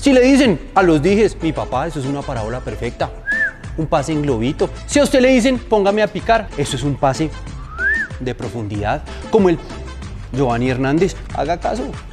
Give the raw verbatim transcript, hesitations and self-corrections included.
Si le dicen a los dijes, mi papá, eso es una parábola perfecta, un pase en globito. Si a usted le dicen, póngame a picar, eso es un pase de profundidad, como el Giovanni Hernández. Haga caso.